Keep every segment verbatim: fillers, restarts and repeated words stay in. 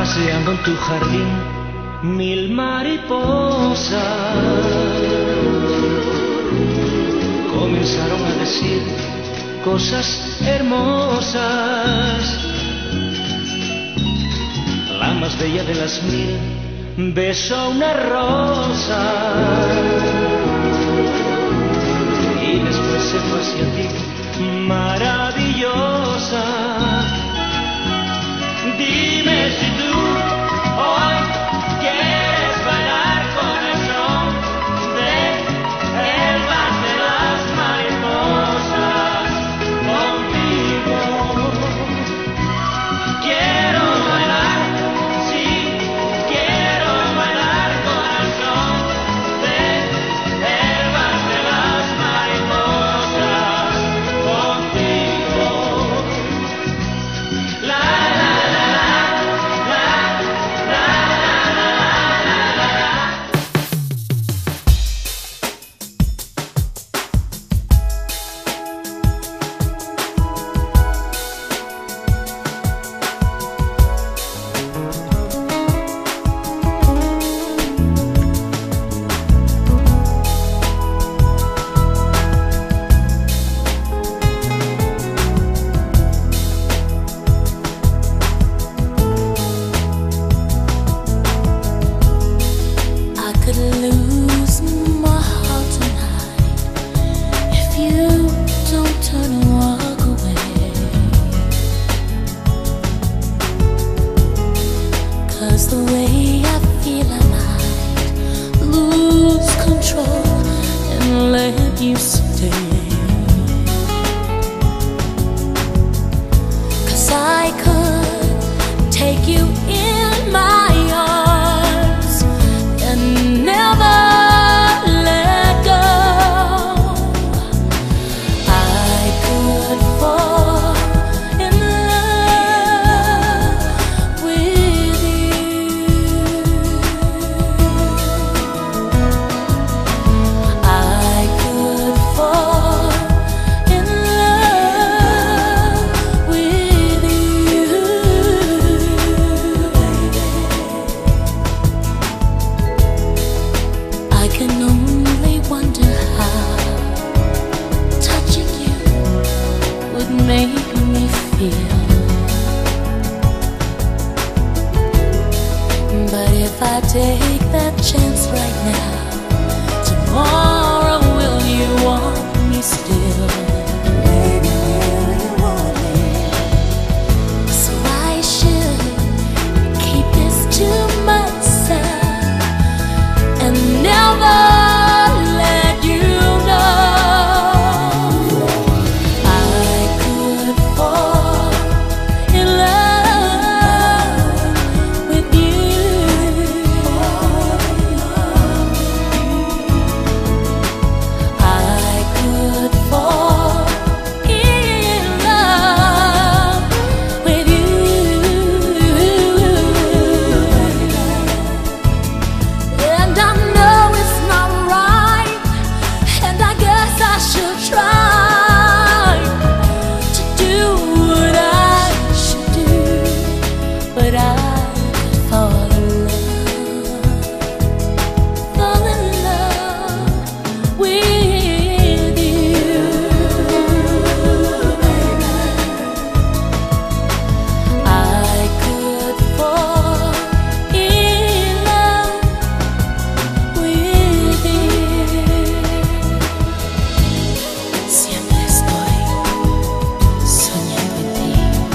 paseando en tu jardín mil mariposas comenzaron a decir cosas hermosas. La más bella de las mil besó una rosa y después se fue hacia ti, maravillosa. Dime si tú hoy quieres bailar con el son de el vals de las mariposas contigo. Quiero bailar, sí, quiero bailar con el son de el vals de las mariposas contigo. La the way I feel, I might lose control and let you stay. 'Cause I could take you in my arms and never let go. I could fall in love with I could fall in love with you, baby. I can only wonder how touching you would make me feel. But if I take that chance right now, tomorrow will you want me still? Baby, will you want me? So I should keep this to myself and never let you know. I could fall in love with you. I could fall in love with you. And I know it's not right, and I guess I should try to do what I should do, but I could fall in love, fall in love with you, baby. I could fall in love with you. Siempre estoy soñando en ti,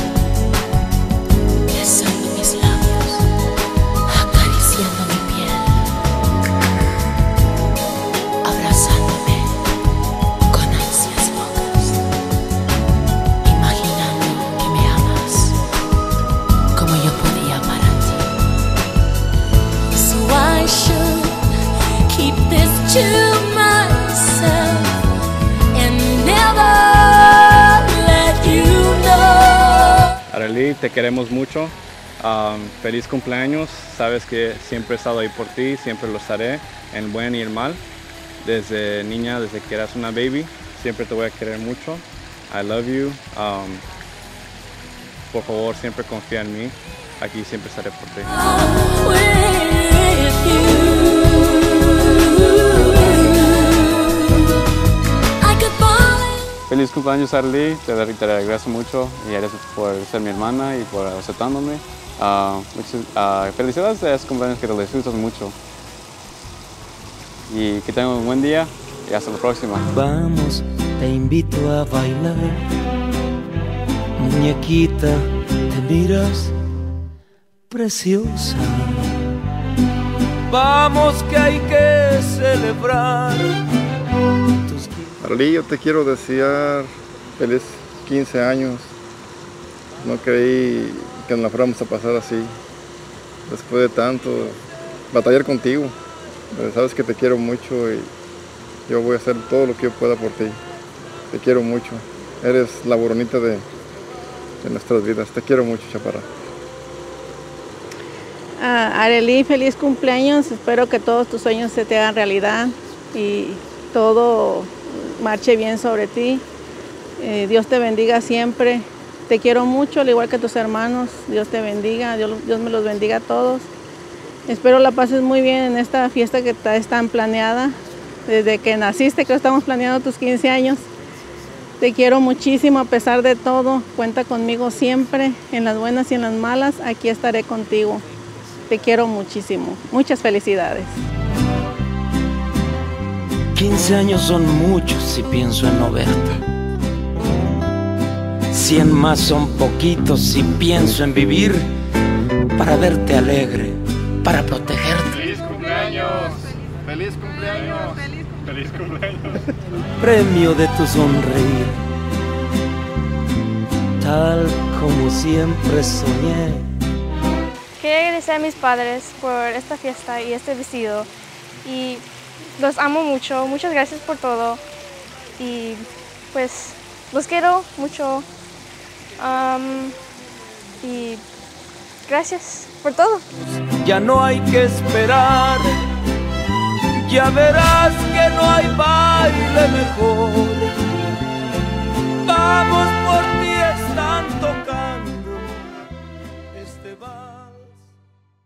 besando mis labios, acariciando mi piel, abrazándome con ansias locas, imaginando que me amas como yo podía amar a ti. So I should keep this to myself and never let you know. Arely, te queremos mucho. Um, feliz cumpleaños. Sabes que siempre he estado ahí por ti, siempre lo estaré, en el buen y el mal. Desde niña, desde que eras una baby, siempre te voy a querer mucho. I love you. Um, por favor, siempre confía en mí. aquí siempre estaré por ti. Feliz cumpleaños, Arely, te, te agradezco mucho y gracias por ser mi hermana y por aceptándome. Uh, muchas, uh, felicidades de ese cumpleaños, que te lo disfrutas mucho. Y que tengas un buen día y hasta la próxima. Vamos, te invito a bailar. Muñequita, te miras preciosa. Vamos que hay que celebrar. Arely, yo te quiero desear feliz quince años. No creí que nos la fuéramos a pasar así, después de tanto batallar contigo. Pero sabes que te quiero mucho y yo voy a hacer todo lo que yo pueda por ti. Te quiero mucho. Eres la boronita de, de nuestras vidas. Te quiero mucho, chaparra. Ah, Arely, feliz cumpleaños. Espero que todos tus sueños se te hagan realidad y todo marche bien sobre ti. Eh, Dios te bendiga siempre. Te quiero mucho, al igual que tus hermanos. Dios te bendiga, Dios, Dios me los bendiga a todos. Espero la pases muy bien en esta fiesta que está tan planeada. Desde que naciste, creo que estamos planeando tus quince años. Te quiero muchísimo a pesar de todo. Cuenta conmigo siempre, en las buenas y en las malas. Aquí estaré contigo. Te quiero muchísimo. Muchas felicidades. quince años son muchos si pienso en no verte. cien más son poquitos si pienso en vivir para verte alegre, para protegerte. ¡Feliz cumpleaños! ¡Feliz cumpleaños! ¡Feliz cumpleaños! Premio de tu sonreír, tal como siempre soñé. Quiero agradecer a mis padres por esta fiesta y este vestido. Y los amo mucho. Muchas gracias por todo. Y pues los quiero mucho. Um, y gracias por todo. Ya no hay que esperar. Ya verás que no hay baile mejor. Vamos por